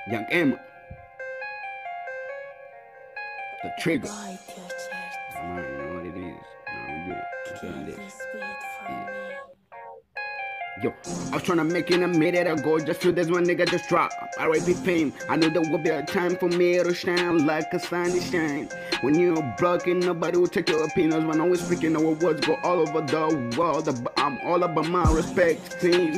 Young Emma, the trigger. You know what it is. Yo, I was tryna make it a minute ago, just few days one nigga just dropped. R.I.P. fame, I knew there would be a time for me to shine like a sunny shine. When you're broken, nobody will take your opinions. When I was speaking, our words go all over the world. I'm all about my respect, team.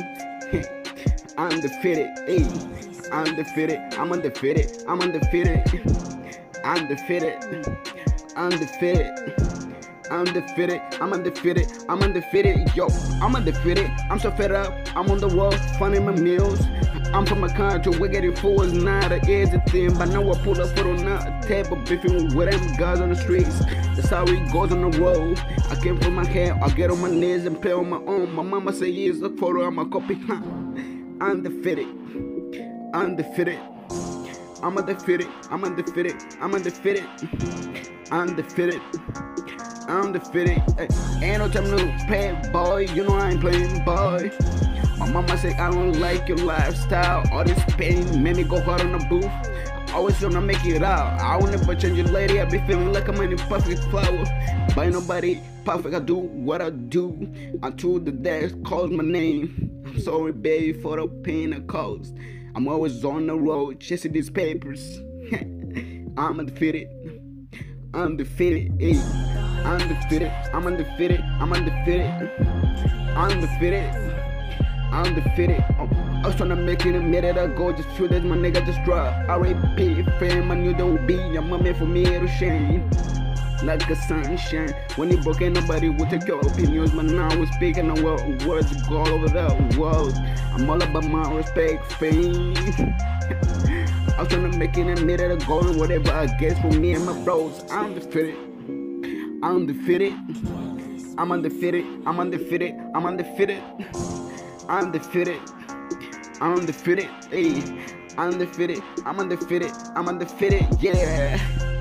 Undefeated, ayy. Undefeated, I'm undefeated, I'm undefeated. Undefeated, undefeated. Undefeated, I'm undefeated, I'm undefeated, yo, I'm undefeated, I'm so fed up, I'm on the wall, funding my meals. I'm from a country where getting food is not an easy thing, but now I pull up food on a table, beefing with them guys on the streets. That's how it goes on the road. I came from my head, I get on my knees and play on my own. My mama say yes, look for her, I'm a copy, huh? Undefeated, undefeated. I'm undefeated, I'm undefeated, I'm undefeated, undefeated. Undefeated, ain't no time to play, boy. You know I ain't playing, boy. My mama say I don't like your lifestyle. All this pain made me go hard on the booth. I always wanna make it out. I will never change it, lady. I be feeling like I'm in a perfect flower. But ain't nobody perfect. I do what I do until the day calls my name. I'm sorry, baby, for the pain I caused. I'm always on the road chasing these papers. I'm undefeated. Undefeated, ayy. Undefeated, I'm undefeated, I'm undefeated. Undefeated, undefeated. I was tryna make it a minute ago, just few days my nigga just dropped. R.I.P. fame, I knew there would be a moment for me to shine like a sunshine. When you broke, nobody would take your opinions, but now we're speaking the words go all over the world. I'm all about my respect, fame. I was tryna make it a minute ago, and whatever I guess for me and my bros, I'm undefeated. I'm undefeated. I'm undefeated. I'm undefeated. I'm undefeated. I'm undefeated. I'm undefeated. Hey, undefeated. I'm undefeated. I'm undefeated. Yeah.